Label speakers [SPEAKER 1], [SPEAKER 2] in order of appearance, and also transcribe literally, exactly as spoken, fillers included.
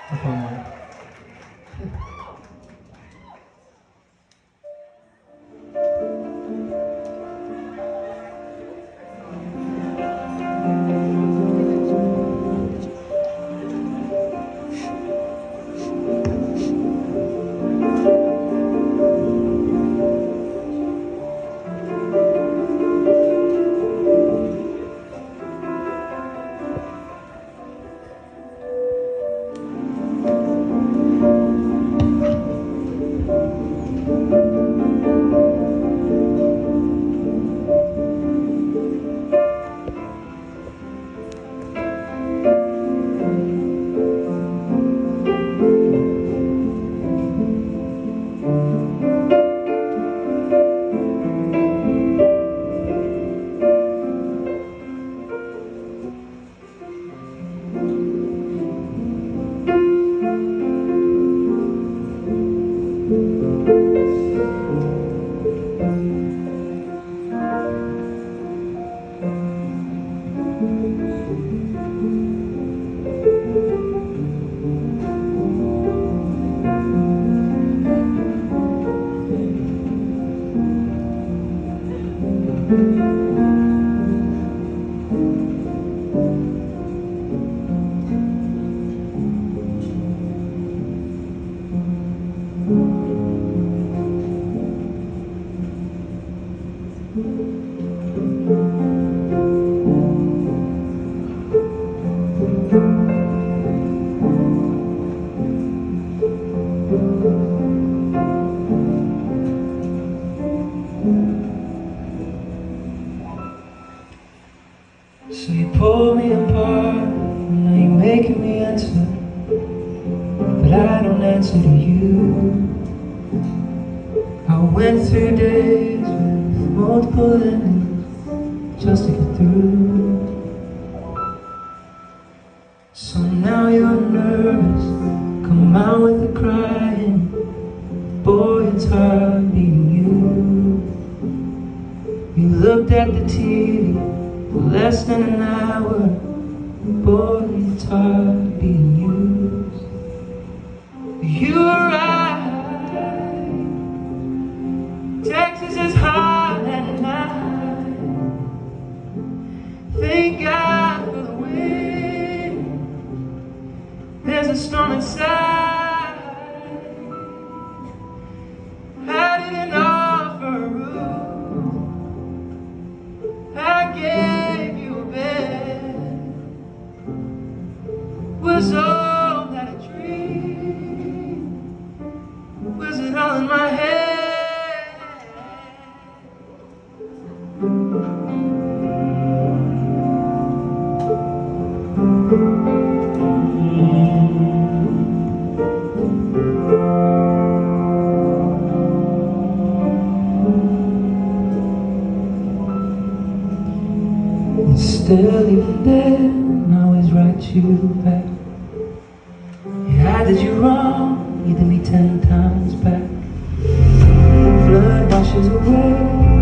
[SPEAKER 1] A fun one. So you pull me apart, now you're making me answer, but I don't answer to you. I went through days with multiple endings just to get through. So now you're nervous, come out with the crying, boy it's hard being you. You looked at the T V for less than an hour, boy it's hard being used. You were right, Texas is hot at night. Thank God for the wind, there's a storm inside. I didn't offer a roof, I gave you a bed. Was all that a dream? Was it all in my head? And still even then, I always write you back. Yeah, I did you wrong, you did me ten times back. Blood washes away